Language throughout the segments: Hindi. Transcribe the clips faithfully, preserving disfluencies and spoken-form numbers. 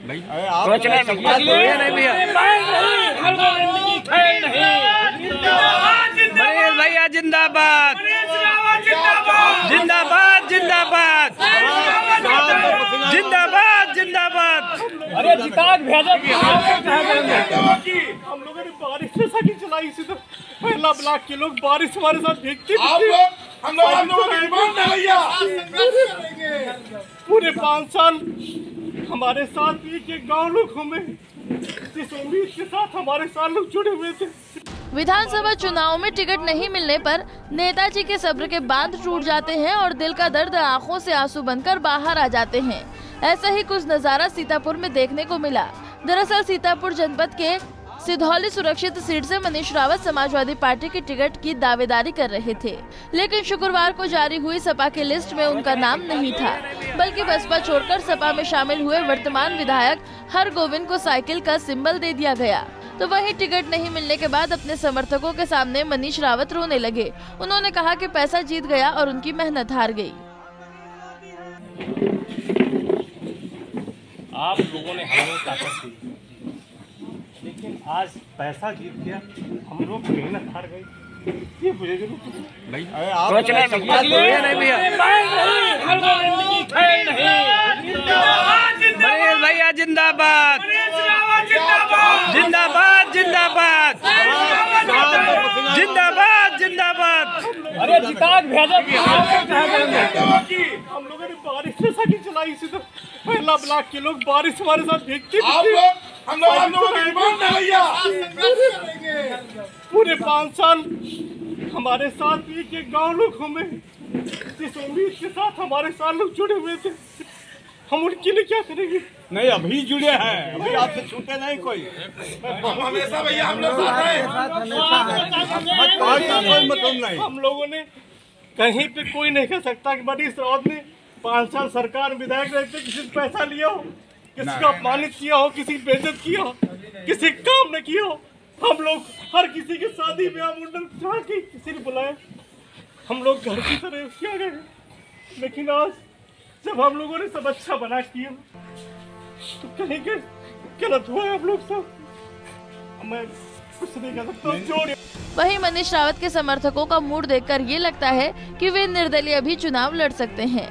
नहीं भैया, जिंदाबाद जिंदाबाद जिंदाबाद जिंदाबाद जिंदाबाद। अरे जिताक भेजा हम लोगों ने बारिश से साइकिल चलाई, इसी तो पहला ब्लॉक के लोग बारिश हमारे साथ भीगते हम लोग हम लोगों की भैया पूरे पाँच साल हमारे साथ एक एक गाँव लोग घूमे, जिस उम्मीद के साथ हमारे साथ लोग जुड़े हुए थे। विधानसभा चुनाव में टिकट नहीं मिलने पर नेताजी के सब्र के बांध टूट जाते हैं और दिल का दर्द आंखों से आंसू बनकर बाहर आ जाते हैं। ऐसा ही कुछ नजारा सीतापुर में देखने को मिला। दरअसल सीतापुर जनपद के सिधौली सुरक्षित सीट से मनीष रावत समाजवादी पार्टी की टिकट की दावेदारी कर रहे थे, लेकिन शुक्रवार को जारी हुई सपा के लिस्ट में उनका नाम नहीं था, बल्कि बसपा छोड़कर सपा में शामिल हुए वर्तमान विधायक हरगोविंद को साइकिल का सिंबल दे दिया गया। तो वहीं टिकट नहीं मिलने के बाद अपने समर्थकों के सामने मनीष रावत रोने लगे। उन्होंने कहा कि पैसा जीत गया और उनकी मेहनत हार गई। आप लोगों ने हमें ताकत दी, लेकिन आज पैसा जीत गया, हम लोग मेहनत हार गई। ये मुझे नहीं भैया, जिंदाबाद जिंदाबाद जिंदाबाद जिंदाबाद जिंदाबाद। अरे जिताक भेजा हम लोगों ने बारिश से साइकिल चलाई, इसी तो पहला ब्लॉक के लोग बारिश हमारे साथ भीगते हम लोग हम लोग हम लोगों की भैया पूरे पाँच साल हमारे साथ एक एक गाँव लोग घूमे, जिस उम्मीद के साथ हमारे साथ लोग जुड़े हुए थे। हम उनके लिए क्या करेंगे? नहीं, अभी जुड़े हैं, अभी आपसे छूटे नहीं कोई। हम हमेशा भैया हम लोग साथ हैं, कोई मतलब नहीं। हम लोगों ने कहीं पे कोई नहीं कह सकता कि मनीष रावत ने पाँच साल सरकार विधायक रहते किसी से पैसा लिया हो, किसी को अपमानित किया हो, किसी की बेइज्जत किया हो, किसी काम न किया हो। हम लोग हर किसी के शादी ब्याह मुंडन चाह के किसी ने बुलाया, हम लोग घर की तरह किया गए। लेकिन आज जब हम लोगों ने सब अच्छा बना किया तो कहीं के गलत हुआ है। हम लोग सब मैं कुछ नहीं कर सकता। जोड़ वहीं मनीष रावत के समर्थकों का मूड देखकर ये लगता है कि वे निर्दलीय भी चुनाव लड़ सकते हैं।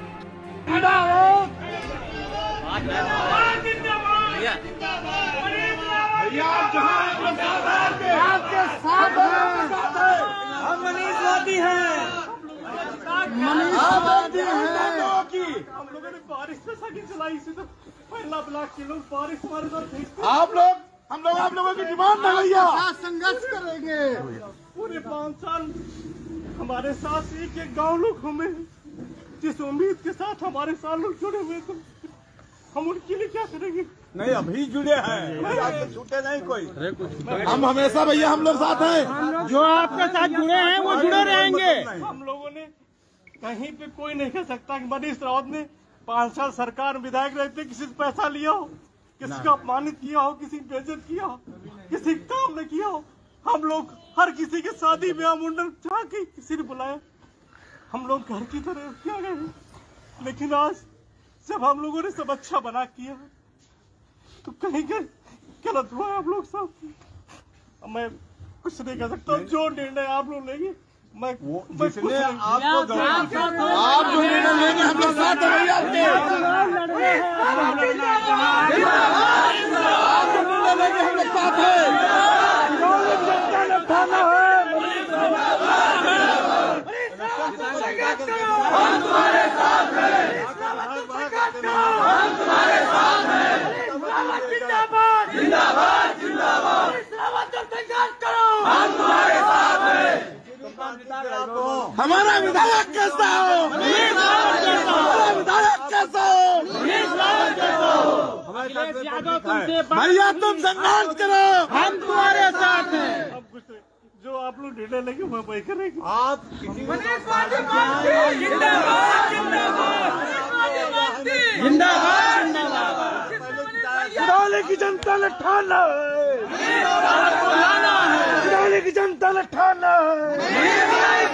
आपके साथ हम मनीषवादी हैं, मनीषवादी हैं। हम लोगों ने बारिश से साइकिल चलाई, इसी तो पहला ब्लॉक के लोग बारिश हमारे साथ। आप लोग हम लोग आप लोगों की डिमांड है भैया, संघर्ष करेंगे। पूरे पाँच साल हमारे साथ एक एक गाँव लोग घूमे, जिस उम्मीद के साथ हमारे साथ लोग जुड़े हुए थे। हम उनके लिए क्या करेंगे? नहीं, अभी जुड़े हैं, अभी आपसे छूटे नहीं कोई। हम हमेशा भैया हम लोग साथ हैं, जो आपके साथ जुड़े हैं वो जुड़े रहेंगे। हम लोगों ने कहीं पे कोई नहीं कह सकता कि मनीष रावत ने पाँच साल सरकार विधायक रहते किसी से पैसा लिया हो, किसी को अपमानित किया हो, किसी की बेइज्जत किया हो, किसी काम न किया हो। हम लोग हर किसी के शादी ब्याह मुंडन चाह के किसी ने बुलाया, हम लोग घर की तरह किया गए। लेकिन आज जब हम लोगों ने सब अच्छा बना किया तो कहीं के गलत हुआ है। हम लोग सब मैं कुछ नहीं कर सकता। जो निर्णय आप लोग लेंगे मैं मैं कुछ नहीं। आपको आप जो निर्णय लेंगे हम लोग साथ हैं भैया आपके। आप जो निर्णय लेंगे हम लोग साथ हैं। हम तुम्हारे साथ हैं, हम तुम्हारे साथ हैं। जिंदाबाद जिंदाबाद जिंदाबाद, हम तुम्हारे साथ हैं। हमारा विधायक कैसा हो, हमारा विधायक कैसा हो, भैया तुम संघर्ष करो, हम तुम्हारे साथ हैं। अब कुछ जो आप लोग निर्णय लेंगे मैं वही करेंगे। आप सिधौली की जनता ने ठाना है, सिधौली की जनता ने ठाना है,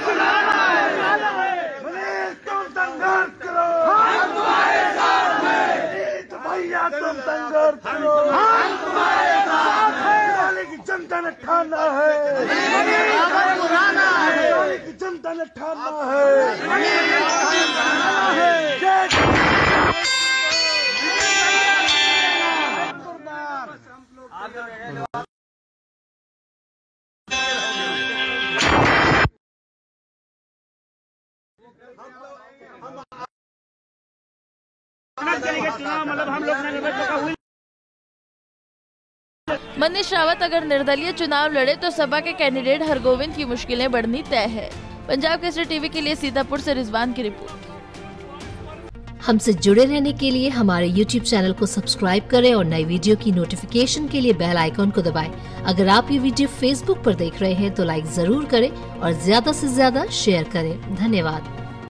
तुम संघर्ष करो, हम तुम्हारे साथ हैं। भैया तुम संघर्ष करो, हम तुम्हारे साथ हैं। दिल्ली की जनता ने ठाना है, दिल्ली की जनता ने ठाना है। मनीष रावत अगर निर्दलीय चुनाव लड़े तो सपा के कैंडिडेट हरगोविंद की मुश्किलें बढ़नी तय है। पंजाब केसरी टीवी के लिए सीतापुर से रिजवान की रिपोर्ट। हमसे जुड़े रहने के लिए हमारे यूट्यूब चैनल को सब्सक्राइब करें और नई वीडियो की नोटिफिकेशन के लिए बेल आइकॉन को दबाएं। अगर आप ये वीडियो फेसबुक पर देख रहे हैं तो लाइक जरूर करें और ज्यादा से ज्यादा शेयर करें। धन्यवाद।